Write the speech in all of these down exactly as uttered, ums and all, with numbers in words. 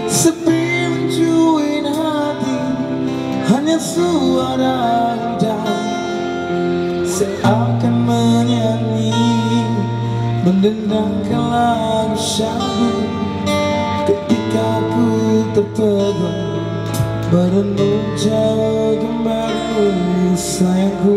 Sepi mencuit hati, hanya suara hujan seakan menyanyi, mendendangkan lagu syahdu. Ketika ku terpegun, merenung jauh kembali sayangku.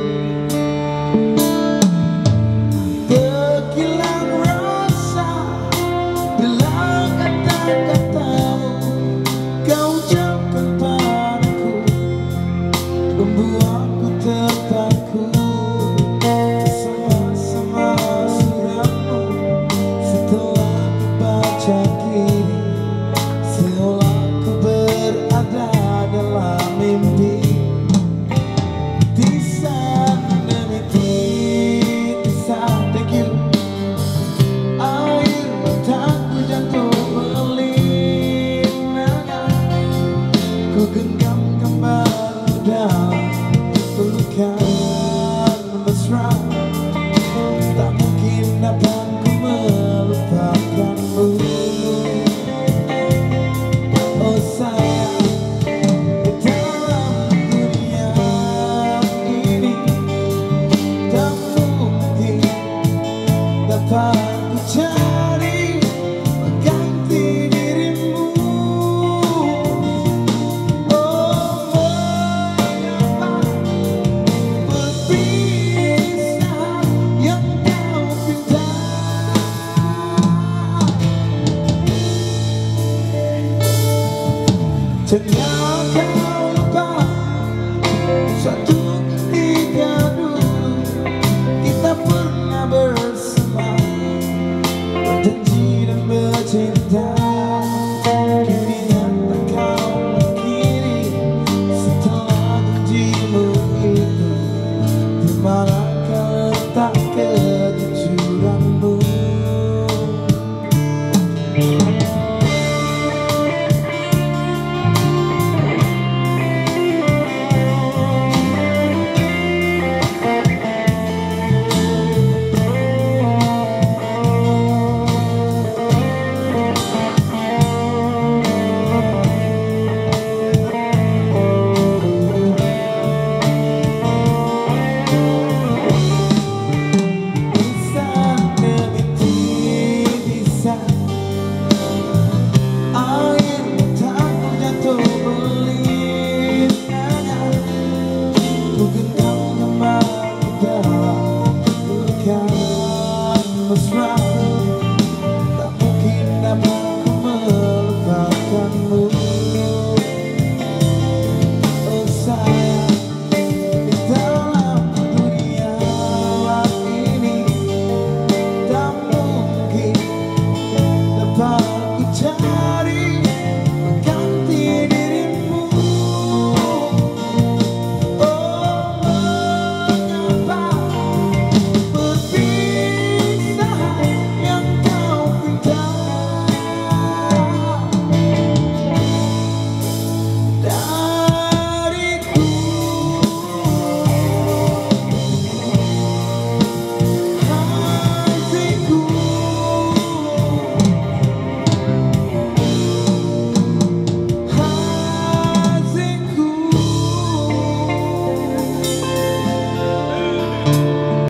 Berkilau rasa bila kata-katamu kau ucapkan padaku, membuatku terpaku sama-sama suratmu. Setelah ku baca kini, seolah ku berada dalam mimpi. Tisah demi tisah, thank you. Air mataku jatuh berlinangan, ku genggam kembali dalam pelukan mesra. Tak mungkin dapat ku melupakanmu. Oh sayang, di dalam dunia ini tak mungkin dapat ku cari mengganti dirimu. Oh mengapa berpisah yang kau pinta. Jangan